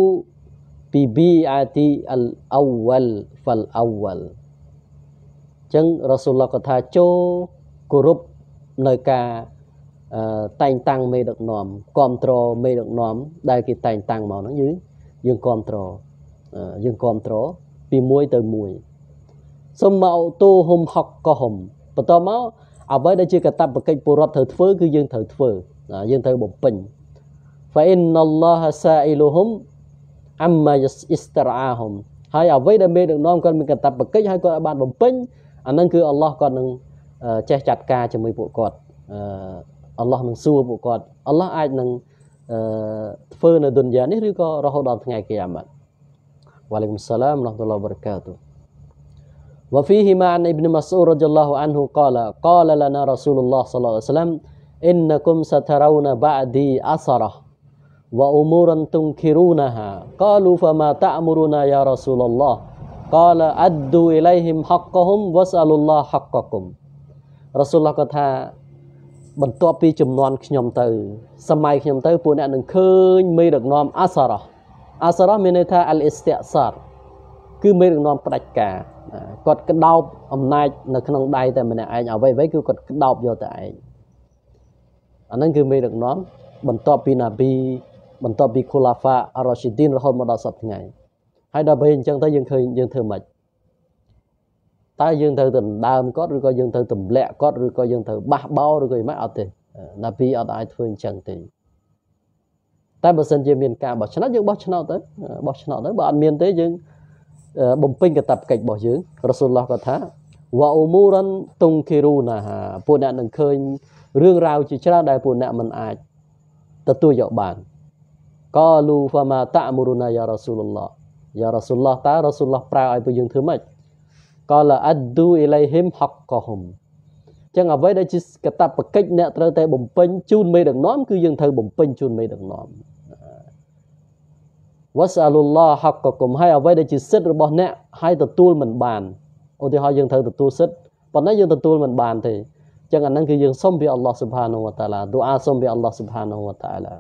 ببيعتي الأول فالأول ចឹងរ៉ាស៊ូលឡោះក៏ថាចូលគោរពនៅការតែងតាំងមេដឹកនាំគ្រប់គ្រងមេដឹកនាំដែលគេតែងតាំងមកហ្នឹងយើងយើងគ្រប់គ្រងយើងគ្រប់គ្រងពីមួយទៅមួយសុំមកទូហុំហុកកហុំបន្តមកអ្វីដែលជាកាតព្វកិច្ចពលរដ្ឋត្រូវធ្វើគឺយើងត្រូវធ្វើយើងត្រូវបំពេញ فإن الله سائلهم أما يسترعاهم ហើយអ្វីដែលមេដឹកនាំគាត់មានកាតព្វកិច្ចហើយគាត់ឲ្យបានបំពេញអាហ្នឹងគឺអល់ឡោះគាត់នឹងចេះចាត់ការជាមួយពួកគាត់អល់ឡោះនឹងសួរពួកគាត់អល់ឡោះអាចនឹងធ្វើនៅឌុនយ៉ានេះឬក៏រហូតដល់ថ្ងៃគីយ៉ាម៉ាត់វ៉ាឡៃគុំសាឡាមរ៉ាហ្មាតុលឡាហ៊ីវ៉ាបារកាតុ وفيهما عن ابن مسعود رضي الله عنه قال قال لنا رسول الله صلى الله عليه وسلم إنكم سترون بعدي أثرة وأمورا تنكرونها قالوا فما تأمرنا يا رسول الله قال أدوا إليهم حقهم واسألوا الله حقكم رسول الله ក៏ថាបន្ទាប់ពីចំនួនខ្ញុំទៅសម័យខ្ញុំទៅពួកអ្នកនឹងឃើញមេដឹកនាំអសរោះអសរោះមានន័យថាអលអ៊ីស្តិសារគឺមេដឹកនាំផ្ដាច់ការគាត់ក្តោបអំណាចនៅក្នុងដៃតែម្នាក់ឯងអ្វីៗគឺគាត់ក្តោបយកតែឯងអាហ្នឹងគឺមេដឹកនាំបន្ទាប់ពីណាប៊ីបន្ទាប់ពីខូឡាហ្វាអរ៉ាស៊ីឌីនរហូតមកដល់សប្តាហ៍ថ្ងៃហើយដល់ពេលអញ្ចឹងទៅយើងឃើញយើងធ្វើម៉េចតើយើងត្រូវទៅដើមគាត់ឬក៏យើងត្រូវទម្លាក់គាត់ឬក៏យើងត្រូវបះបោឬក៏មិនអត់ទេណាប៊ីអត់អាចធ្វើអញ្ចឹងទេតែបើសិនជាមានការបោះឆ្នោតយើងបោះឆ្នោតទៅបោះឆ្នោតទៅបើអត់មានទេយើងបំពេញកាតព្វកិច្ចរបស់យើងរ៉ាស៊ូលឡោះក៏ថាវ៉ាអ៊ូមូរ៉ានតុងគីរូណាហាពួកអ្នកនឹងឃើញរឿងរ៉ាវជាច្រើនដែលពួកអ្នកមិនអាចទទួលយកបានកលូហ្វាម៉ាតាអ៊មុរុណាយ៉ារ៉ាស៊ូលឡោះយ៉ារ៉ាស៊ូលឡោះតើរ៉ាស៊ូលឡោះប្រើឲ្យពួកយើងធ្វើម៉េចកលអឌូអ៊ីឡៃហ៊ីមហកកហ៊ុមចឹងអ្វីដែលជាកាតព្វកិច្ចអ្នកត្រូវតែបំពេញជូនមេដឹកនាំគឺយើងត្រូវបំពេញជូនមេដឹកនាំវ៉ាសាលុលឡោះហកកគុំហើយអ្វីដែលជាសិទ្ធិរបស់អ្នកហើយទទួលមិនបានឧទាហរណ៍យើងត្រូវទទួលសិទ្ធិប៉ុន្តែយើងទទួលមិនបានទេចឹងអាហ្នឹងគឺយើងសុំពីអល់ឡោះស៊ុបហានូវតាអាឡាឌូអាសុំពីអល់ឡោះស៊ុបហានូវតាអាឡា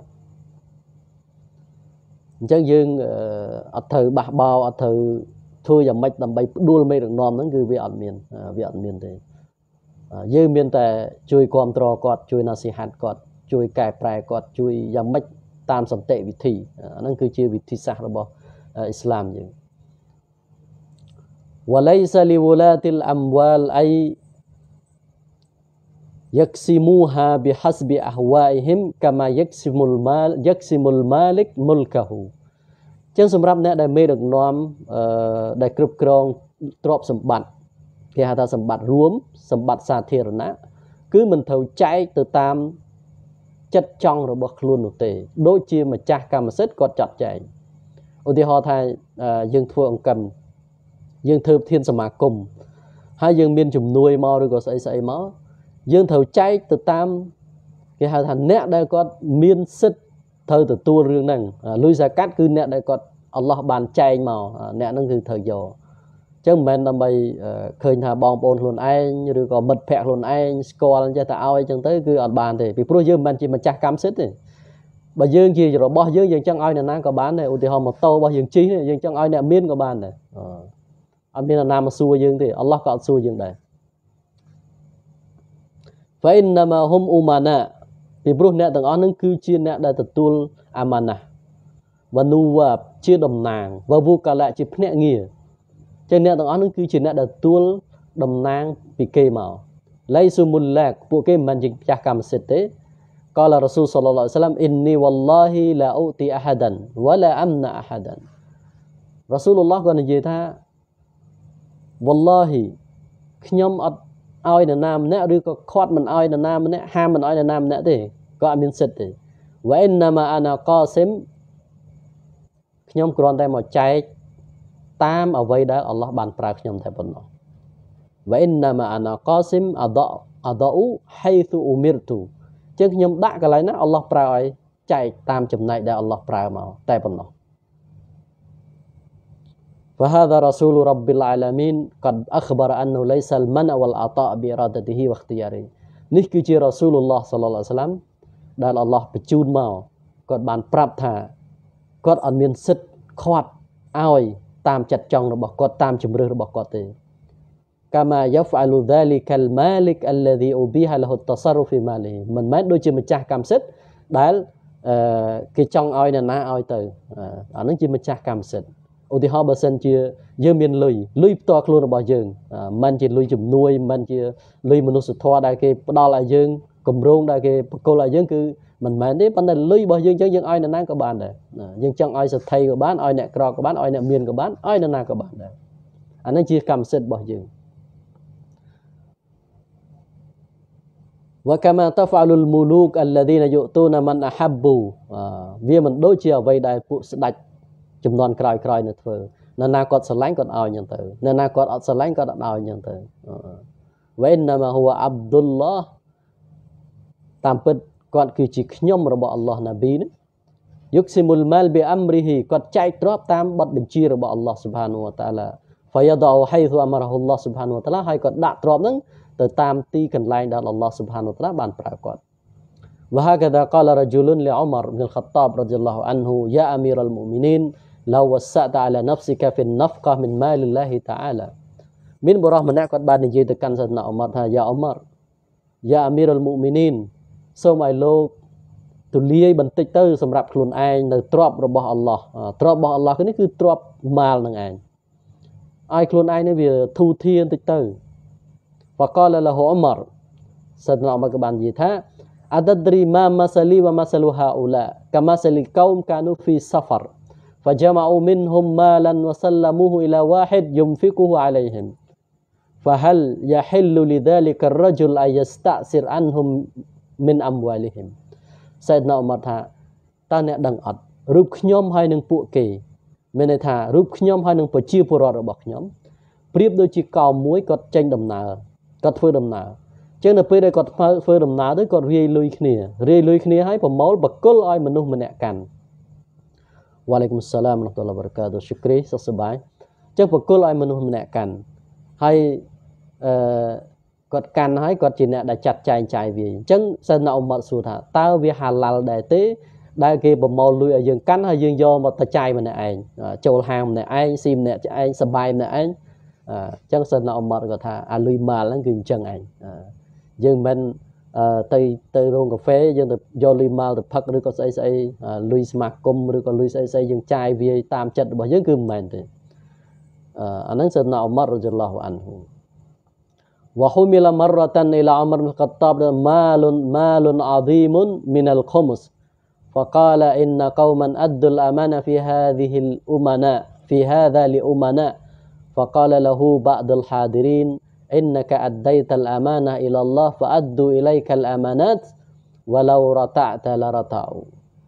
អញ្ចឹងយើងអត់ត្រូវបះបោអត់ត្រូវធ្វើយ៉ាងម៉េចដើម្បីផ្ដួលមេដឹកនាំហ្នឹងគឺវាអត់មានវាអត់មានទេយើងមានតែជួយគ្រប់គ្រងគាត់ជួយណាស៊ីហាត់គាត់ជួយកែប្រែគាត់ជួយយ៉ាងម៉េចតាមសន្តិវិធីអាហ្នឹងគឺជាវិធីសាស្ត្ររបស់អ៊ីស្លាមយើងវ៉ាឡៃសាលីវឡាទីលអំវ៉ាលអៃយ៉ាក់ស៊ីមូហាប៊ីហាស្ប៊ីអហ្វាអ៊ីហ៊ីមកាម៉ាយ៉ាក់ស៊ីមុលម៉ាលយ៉ាក់ស៊ីមុលម៉ាលិកមុលកាហ៊ូចឹងសម្រាប់អ្នកដែលមេដឹកនាំអឺដែលគ្រប់គ្រងទ្រព្យសម្បត្តិគេហៅថាសម្បត្តិរួមសម្បត្តិសាធារណៈគឺមិនត្រូវចែកទៅតាមចិត្តចង់របស់ខ្លួននោះទេដូចជាម្ចាស់កម្មសិទ្ធិគាត់ចាត់ចែងឧទាហរណ៍ថាយើងធ្វើអង្គិនយើងធ្វើប្រធានសមាគមហើយយើងមានជំនួយមកឬក៏ស្អីស្អីមកយើងត្រូវចែកទៅតាមគេហៅថាអ្នកដែលគាត់មានសិទ្ធិត្រូវទទួលរឿងហ្នឹងលុយហ្សាកាត់គឺអ្នកដែលគាត់អល់ឡោះបានចែងមកអ្នកហ្នឹងគឺត្រូវយកចឹងមិនមែនដើម្បីឃើញថាបងប្អូនខ្លួនឯងឬក៏មិត្តភ័ក្តិខ្លួនឯងស្គាល់ចេះតែឲ្យចឹងទៅគឺអត់បានទេពីព្រោះយើងមិនមែនជាម្ចាស់កម្មសិទ្ធិទេបើយើងជារបស់យើងយើងចង់ឲ្យអ្នកណាក៏បានដែរឧទាហរណ៍ម៉ូតូរបស់យើងជិះយើងចង់ឲ្យអ្នកមានក៏បានដែរអត់មានអ្នកណាមកសួរយើងទេអល់ឡោះក៏អត់សួរយើងដែរហ្វៃណាម៉ាហ៊ុមអ៊ូម៉ាណាពីព្រោះអ្នកទាំងអស់ហ្នឹងគឺជាអ្នកដែលទទួលអាម៉ាណាវ៉ានូវ៉ាជាតំណាងវ៉ាវូកាឡាជាភ្នាក់ងារចឹងអ្នកទាំងអស់ហ្នឹងគឺជាអ្នកដែលទទួលតំណាងពីគេមកឡៃស៊ូមុលឡាកពួកគេមិនមែនជាម្ចាស់កម្មសិទ្ធិទេកលរ៉ាស៊ូលសល្លឡោះអាឡៃហ៊ីវសល្លាមអ៊ីននីវ៉ាឡោហ៊ីឡាអ៊ូទីអហាដានវ៉ាឡាអាំណាអហាដានរ៉ាស៊ូលឡោះក៏និយាយថាវ៉ាឡោហ៊ីខ្ញុំអត់ឲ្យនរណាម្នាក់ឬក៏ខាត់មិនឲ្យនរណាម្នាក់ហាមមិនឲ្យនរណាម្នាក់ទេក៏អត់មានសិទ្ធិទេវ៉ៃណាម៉ាអាណាកោស៊ីមខ្ញុំគ្រាន់តែមកចែកតាមអ្វីដែលអល់ឡោះបានប្រើខ្ញុំតែប៉ុណ្ណោះវ៉ៃណាម៉ាអាណាកោស៊ីមអដអដអ៊ូហៃស៊ូអ៊ូមីរទូចឹងខ្ញុំដាក់កន្លែងណាអល់ឡោះប្រើឲ្យចែកតាមចំណែកដែលអល់ឡោះប្រើមកតែប៉ុណ្ណោះفهذا رسول رب العالمين قد أخبر أنه ليس المنع والعطاء بإرادته واختياره នេះគឺជារ៉ាស៊ូលឡោះសល្លឡោះអាឡៃហ៊ីវសល្លាមដែលអល់ឡោះបញ្ជូនមកគាត់បានប្រាប់ថាគាត់អត់មានសិទ្ធិខាត់ឲ្យតាមចិត្តចង់របស់គាត់តាមជំរឿសរបស់គាត់ទេ كما يفعل ذلك المالك الذي أبيح له التصرف في ماله មិនមែនដូចជាម្ចាស់កម្មសិទ្ធិដែលគេចង់ឲ្យអ្នកណាឲ្យទៅអានឹងជាម្ចាស់កម្មសិទ្ធិឧទាហរណ៍បើសិនជាយើងមានលុយលុយផ្ទាល់ខ្លួនរបស់យើងមិនជាលុយជំនួយមិនជាលុយមនុស្សធម៌ដែលគេផ្ដល់ឲ្យយើងគម្រោងដែលគេបកគលឲ្យយើងគឺមិនមែនទេប៉ុន្តែលុយរបស់យើងចឹងយើងឲ្យអ្នកណាក៏បានដែរយើងចង់ឲ្យសទ្ធីក៏បានឲ្យអ្នកក្រក៏បានឲ្យអ្នកមានក៏បានឲ្យអ្នកណាក៏បានដែរអានេះជាកម្មសិទ្ធិរបស់យើងوكما تفعل الملوك الذين يؤتون من احبوا វាមិនដូចជាអ្វីដែលពួកស្ដេចចំនួនក្រោយៗនៅធ្វើនៅណាគាត់ស្រឡាញ់គាត់ឲ្យអញ្ចឹងទៅនៅណាគាត់អត់ស្រឡាញ់គាត់អត់ឲ្យអញ្ចឹងទៅវ៉ៃណាម៉ាហ៊ូវអាប់ឌុលឡោះតាមពិតគាត់គឺជាខ្ញុំរបស់អល់ឡោះណាប៊ីនេះយុកស៊ីមុលម៉ាល់ប៊ីអាំរីហ៊ីគាត់ចែកទ្រព្យតាមបទបញ្ជារបស់អល់ឡោះស៊ុបហានូវតាឡាហ្វយ៉ាដអ៊ូហៃស៊ូអាម៉ារហ៊ូឡោះស៊ុបហានូវតាឡាហើយគាត់ដាក់ទ្រព្យហ្នឹងទៅតាមទីកន្លែងដែលអល់ឡោះស៊ុបហានូវតាឡាបានប្រើគាត់وهكذا قال رجل لعمر بن الخطاب رضي الله عنه يا أمير المؤمنين لو وسعت على نفسك في النفقة من مال الله تعالى មានបរិសម្នាក់គាត់បាននិយាយទៅកាន់សាសនាអ៊ុមារថាយ៉ាអ៊ុមារយ៉ាអាមីរអលមុមីនីនសូមឲ្យលោកទូលាយបន្តិចទៅសម្រាប់ខ្លួនឯងនៅទ្រព្យរបស់អល់ឡោះទ្រព្យរបស់អល់ឡោះនេះគឺទ្រព្យម៉ាល់នឹងឯងឲ្យខ្លួនឯងនេះវាធូរធានបន្តិចទៅបកលលហូអ៊ុមារសាសនាអ៊ុមារក៏បាននិយាយថាأتدري ما مثلي ومثل هؤلاء كمثل قوم كانوا في سفر فجمعوا منهم مالا وسلموه إلى واحد ينفقه عليهم فهل يحل لذلك الرجل أن يستأثر عنهم من أموالهم سيدنا عمر ថាតើអ្នកដឹងអត់រូបខ្ញុំហើយនឹងពួកគេមានន័យថារូបខ្ញុំហើយនឹងប្រជាពលរដ្ឋរបស់ខ្ញុំប្រៀបដូចជាកោមមួយគាត់ចេញដំណើរគាត់ធ្វើដំណើរចឹងនៅពេលដែលគាត់ធ្វើដំណើរទៅគាត់រាយលុយគ្នារាយលុយគ្នាហើយប្រមូលបកុលឲ្យមនុស្សម្នាក់កាន់វ៉ាឡៃគុំសាឡាមរ៉ាហ្មាតុលឡាហ៊ីវ៉ាបារកាតុហ៍ឈុគ្រីសុខសប្បាយចឹងបកុលឲ្យមនុស្សម្នាក់កាន់ហើយអឺគាត់កាន់ហើយគាត់ជាអ្នកដែលចាត់ចែងចាយវាអញ្ចឹងសិនណាអ៊ុមារសួរថាតើវាហាឡាល់ដែរទេដែលគេប្រមូលលុយឲ្យយើងកាន់ហើយយើងយកមកទៅចាយម្នាក់ឯងចូលហាងម្នាក់ឯងស៊ីម្នាក់ឯងសប្បាយម្នាក់ឯងអញ្ចឹងសិនណាអ៊ុមារគាត់ថាអាលុយម៉ាល់ហ្នឹងគឺអញ្ចឹងឯងយើងមិនទៅទៅរោងកាហ្វេយើងទៅយកលុយម៉ាល់ទៅផឹកឬក៏ស្អីស្អីលុយសមាគមឬក៏លុយស្អីស្អីយើងចាយវាតាមចិត្តរបស់យើងគឺមិនមែនទេអាហ្នឹងសិនណាអ៊ុមាររ៉ាឌីយ៉ាឡោះអានហ៊ូوحمل مرة إلى عمر بن الخطاب مال مال عظيم من الخمس فقال إن قوما أدوا الأمانة في هذه الأمناء في هذا لأمناء فقال له بعض الحاضرين إنك أديت الأمانة إلى الله فأدوا إليك الأمانات ولو رتعت لرتعوا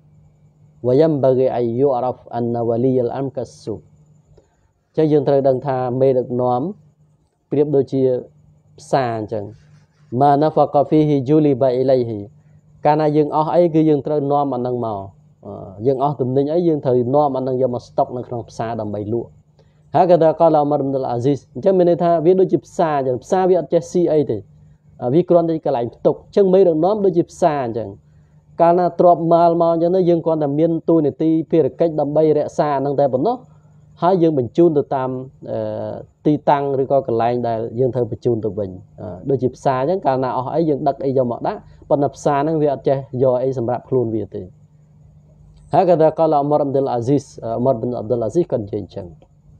وينبغي أن يعرف أن ولي الأمر كالسوق ចឹងយើងត្រូវដឹងថាមេដឹកនាំប្រៀបដូចជាផ្សារអញ្ចឹងម៉ាណាហ្វាកាហ្វីហ៊ីជូលីបាអ៊ីឡៃហ៊ីកាលណាយើងអស់អីគឺយើងត្រូវនាំអានឹងមកយើងអស់ទំនិញអីយើងត្រូវនាំអានឹងយកមកស្តុកនៅក្នុងផ្សារដើម្បីលក់ហើយក៏ថាកលអ៊ុមារអ៊ីបនុលអាស៊ីសអញ្ចឹងមានន័យថាវាដូចជាផ្សារអញ្ចឹងផ្សារវាអត់ចេះស៊ីអីទេវាគ្រាន់តែកន្លែងផ្ទុកអញ្ចឹងមេដឹកនាំដូចជាផ្សារអញ្ចឹងកាលណាទ្របម៉ាល់មកអញ្ចឹងទៅយើងគ្រាន់តែមានទូនាទីភារកិច្ចដើម្បីរក្សាអានឹងតែប៉ុណ្ណោះហើយយើងបញ្ជូនទៅតាមទីតាំងឬក៏កន្លែងដែលយើងត្រូវបញ្ជូនទៅវិញដូចជាផ្សារអញ្ចឹងកាលណាអស់អីយើងដឹកអីយកមកដាក់ប៉ុន្តែផ្សារហ្នឹងវាអត់ចេះយកអីសម្រាប់ខ្លួនវាទេហើយក៏ថាកលអ៊ុមារអ៊ីបនុលអាស៊ីសអ៊ុមារប៊ិនអាប់ឌុលអាស៊ីសគាត់និយាយអញ្ចឹង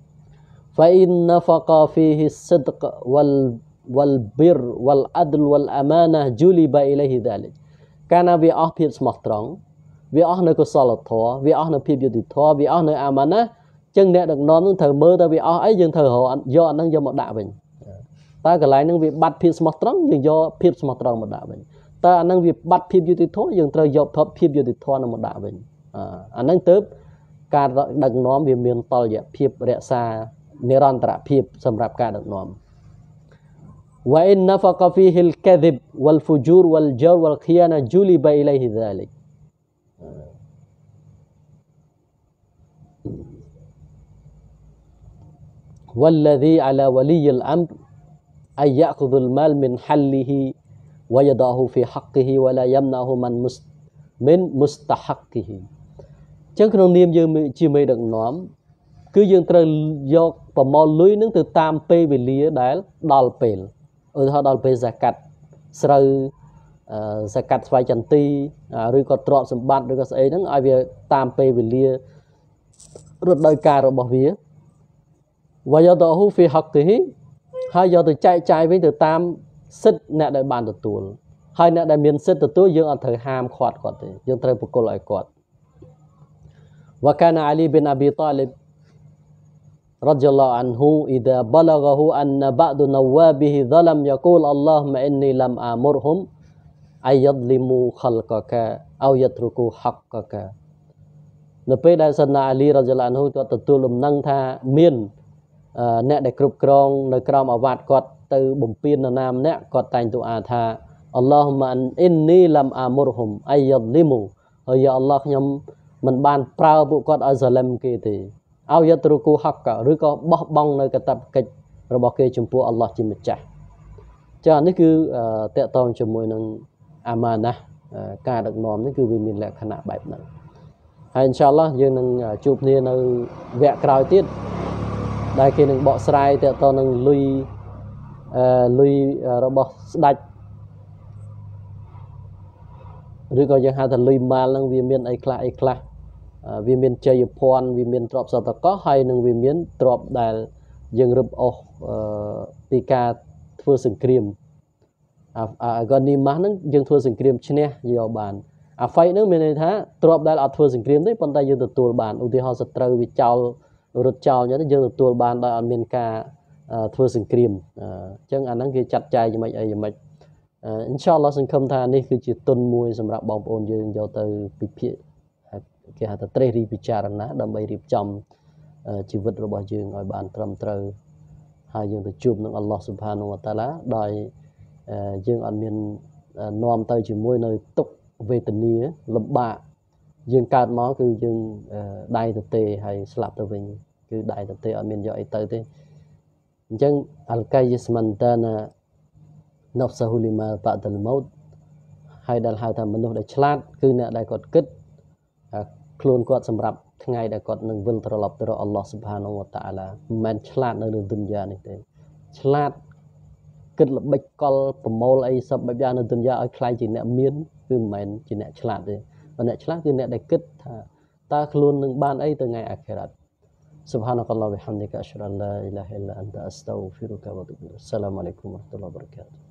فإن نفق فيه الصدق وال والبر والعدل والأمانة جلب إليه ذلك កាលណាវាអស់ភាពស្មោះត្រង់វាអស់នៅកុសលធម៌វាអស់នៅភាពយុត្តិធម៌វាអស់នៅអាម៉ាណាចឹងអ្នកដឹកនាំនឹងត្រូវមើលទៅវាអស់អីយើងត្រូវរកយកអាហ្នឹងយកមកដាក់វិញតើកន្លែងហ្នឹងវាបាត់ភាពស្មោះត្រង់យើងយកភាពស្មោះត្រង់មកដាក់វិញតើអាហ្នឹងវាបាត់ភាពយុត្តិធម៌យើងត្រូវយកភាពយុត្តិធម៌នោះមកដាក់វិញអាហ្នឹងទៅការដឹកនាំវាមានតលយៈភាពរក្សានិរន្តរភាពសម្រាប់ការដឹកនាំ وإن نفق فيه الكذب والفجور والجور والخيانة جلب إليه ذلك والذي على ولي الأمر أن يأخذ المال من حله ويضعه في حقه ولا يمنعه من من مستحقه ចឹងក្នុងនាមយើងជាមេដឹកនាំគឺយើងត្រូវយកប្រមូលលុយនឹងទៅតាមពេលវេលាដែលដល់ពេលឧទាហរណ៍ដល់ពេលហ្សាកាត់ស្រូវហ្សាកាត់ស្វាយចន្ទីឬក៏ទ្រព្យសម្បត្តិឬក៏ស្អីហ្នឹងឲ្យវាតាមពេលវេលារដូវកាលរបស់វាវាយកទៅហ៊ូហ្វីហកទីហើយយកទៅចែកចាយវិញទៅតាមសិទ្ធិអ្នកដែលបានទទួលហើយអ្នកដែលមានសិទ្ធិទទួលយើងអត់ត្រូវហាមឃាត់គាត់ទេយើងត្រូវបកគលឲ្យគាត់ وكان علي بن أبي طالب رضي الله عنه إذا بلغه أن بعض نوابه ظلم يقول اللهم إني لم آمرهم أن يظلموا خلقك أو يتركوا حقك នៅពេលដែលសណាអាលីរ៉ាឌីយ៉ាឡោះគាត់ទទួលដំណឹងថាមានអ្នកដែលគ្រប់គ្រងនៅក្រោមអាវ៉ាត់គាត់ទៅបំពេញនរណាម្នាក់គាត់តែងទូអាថាអល់ឡោះម៉ាអ៊ីននីឡាំអាមុរហ៊ុមអៃយ៉ាឌីមូហើយយ៉ាអល់ឡោះខ្ញុំមិនបានប្រើពួកគាត់ឲ្យសាឡឹមគេទេឲ្យយត្រុគូហកកឬក៏បោះបង់នៅកាតព្វកិច្ចរបស់គេចំពោះអល់ឡោះជាម្ចាស់ចា៎នេះគឺតកតងជាមួយនឹងអាម៉ាណាស់ការដឹកនាំនេះគឺវាមានលក្ខណៈបែបហ្នឹងហើយអ៊ីនសាអល់ឡោះយើងនឹងជួបគ្នានៅវគ្គក្រោយទៀតដែលគេនឹងបកស្រាយតកតងនឹងលុយអឺលុយរបស់ស្ដេចឬក៏យើងហៅថាលុយម៉ាល់ហ្នឹងវាមានអីខ្លះអីខ្លះវាមានជ័យភ័ណ្ឌវាមានទ្រព្យសត្វកោហើយនឹងវាមានទ្រព្យដែលយើងរឹបអូសពីការធ្វើសង្គ្រាមអាកនីម៉ាស់ហ្នឹងយើងធ្វើសង្គ្រាមឈ្នះយកបានអាហ្វៃហ្នឹងមានន័យថាទ្រព្យដែលអត់ធ្វើសង្គ្រាមទេប៉ុន្តែយើងទទួលបានឧទាហរណ៍សត្រូវវាចោលរត់ចោលអញ្ចឹងយើងទទួលបានដោយអត់មានការធ្វើសង្គ្រាមអញ្ចឹងអាហ្នឹងគេចាត់ចែងយ៉ាងម៉េចអីយ៉ាងម៉េចអ៊ីនសាអល់ឡោះសង្ឃឹមថានេះគឺជាទុនមួយសម្រាប់បងប្អូនយើងយកទៅពិភាក្សាគេហៅថាត្រេះរិះពិចារណាដើម្បីរៀបចំជីវិតរបស់យើងឲ្យបានត្រឹមត្រូវហើយយើងទៅជួបនឹងអល់ឡោះស៊ុបហានវតាឡាដោយយើងអត់មាននាំទៅជាមួយនៅទុក្ខវេទនាលំបាកយើងកើតមកគឺយើងដៃទៅទេហើយស្លាប់ទៅវិញគឺដៃទៅទេអត់មានយកអីទៅទេអញ្ចឹងអលកៃយស្មិនតាណាណហ្វសហូលីម៉ាបាដលម៉ូតហើយដែលហៅថាមនុស្សដែលឆ្លាតគឺអ្នកដែលគាត់គិតខ្លួនគាត់សម្រាប់ថ្ងៃដែលគាត់នឹងវិលត្រឡប់ទៅរកអល់ឡោះស៊ុបហានវតាអាឡាមិនមែនឆ្លាតនៅលើឌុនយ៉ានេះទេឆ្លាតគិតល្បិចកលប្រមូលអីសពបែបយ៉ាងនៅឌុនយ៉ាឲ្យខ្លាយជាអ្នកមានគឺមិនមែនជាអ្នកឆ្លាតទេប៉ុន្តែអ្នកឆ្លាតគឺអ្នកដែលគិតថាតើខ្លួននឹងបានអីទៅថ្ងៃអាខិរ៉ាត់ Subhanakallahumma wa bihamdika asyhadu an la ilaha illa anta astaghfiruka wa atubu ilaik. Assalamu alaikum warahmatullahi wabarakatuh.